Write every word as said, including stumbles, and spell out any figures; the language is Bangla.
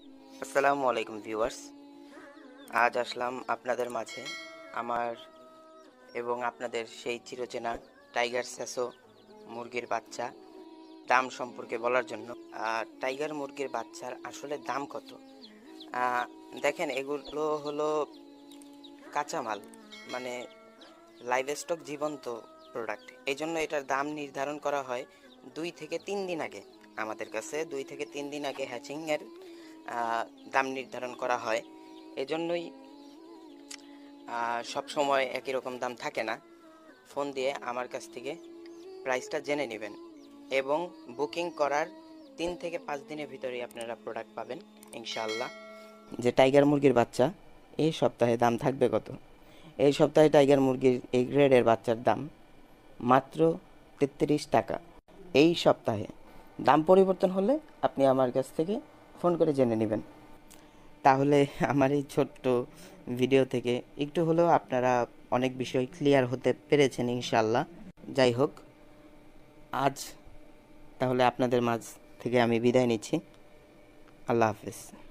আসসালামু আলাইকুম ভিউয়ার্স। আজ আসলাম আপনাদের মাঝে আমার এবং আপনাদের সেই চিরচেনা টাইগার স্যাসো মুরগির বাচ্চা দাম সম্পর্কে বলার জন্য। আহ, টাইগার মুরগির বাচ্চার আসলে দাম কত? আহ, দেখেন, এগুলো হলো কাঁচামাল, মানে লাইভ স্টক, জীবন্ত প্রোডাক্ট। এই জন্য এটার দাম নির্ধারণ করা হয় দুই থেকে তিন দিন আগে। আমাদের কাছে দুই থেকে তিন দিন আগে হ্যাচিংয়ের দাম নির্ধারণ করা হয়। এজন্যই সব সময় একই রকম দাম থাকে না। ফোন দিয়ে আমার কাছ থেকে প্রাইসটা জেনে নেবেন এবং বুকিং করার তিন থেকে পাঁচ দিনের ভিতরেই আপনারা প্রোডাক্ট পাবেন ইনশাআল্লাহ। যে টাইগার মুরগির বাচ্চা এই সপ্তাহে দাম থাকবে কত? এই সপ্তাহে টাইগার মুরগির এই গ্রেডের বাচ্চার দাম মাত্র তেত্রিশ টাকা। এই সপ্তাহে দাম পরিবর্তন হলে আপনি আমার কাছ থেকে ফোন করে জেনে নেবেন। তাহলে আমার এই ছোট্ট ভিডিও থেকে একটু হলেও আপনারা অনেক বিষয় ক্লিয়ার হতে পেরেছেন ইনশাল্লাহ। যাই হোক, আজ তাহলে আপনাদের মাঝ থেকে আমি বিদায় নিচ্ছি। আল্লাহ হাফেজ।